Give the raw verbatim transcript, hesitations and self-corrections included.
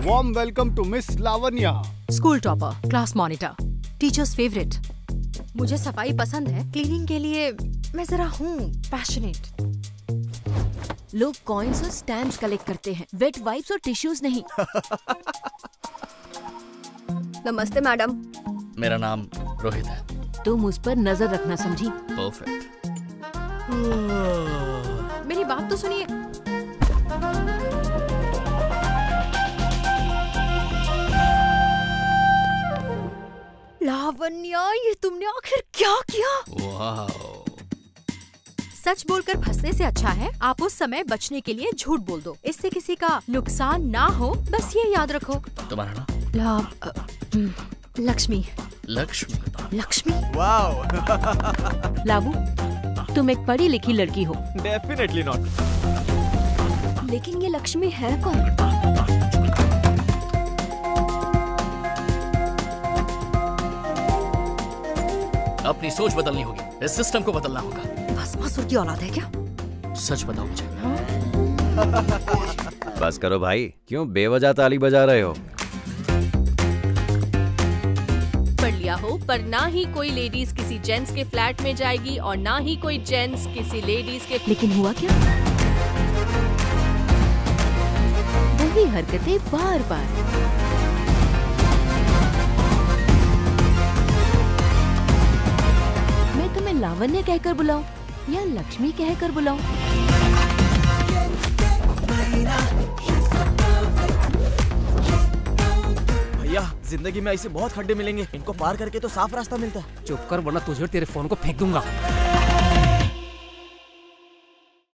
Warm welcome to miss Lavanya. School topper, class monitor, teachers favourite. मुझे सफाई पसंद है, क्लीनिंग के लिए मैं जरा हूँ पैशनेट। लोग कॉइन्स और स्टैम्प्स कलेक्ट करते हैं, वेट वाइप्स और टिश्यूज नहीं। नमस्ते मैडम। मेरा नाम रोहित है। तुम उस पर नजर रखना, समझी? परफेक्ट। मेरी बात तो सुनिए। लावण्या, ये तुमने आखिर क्या किया? वाह। सच बोलकर फंसने से अच्छा है आप उस समय बचने के लिए झूठ बोल दो। इससे किसी का नुकसान ना हो, बस ये याद रखो। तुम्हारा नाम? लाव लक्ष्मी। लक्ष्मी। लक्ष्मी। वाओ। लावू, तुम एक पढ़ी लिखी लड़की हो। Definitely not. लेकिन ये लक्ष्मी है कौन? अपनी सोच बदलनी होगी, इस सिस्टम को बदलना होगा। बस मसूर की औलाद है क्या? सच बताओ मुझे। बस करो भाई, क्यों बेवजह ताली बजा रहे हो? पढ़ लिया हो, पर ना ही कोई लेडीज किसी जेंट्स के फ्लैट में जाएगी और ना ही कोई जेंट्स किसी लेडीज के। लेकिन हुआ क्या? वही हरकतें बार बार। मैं तुम्हें लावण्य कहकर बुलाऊं या लक्ष्मी कहकर बुलाऊं? भैया, जिंदगी में ऐसे बहुत खड्डे मिलेंगे, इनको पार करके तो साफ रास्ता मिलता है। चुप कर, वरना तुझे और तेरे फोन को फेंक दूंगा।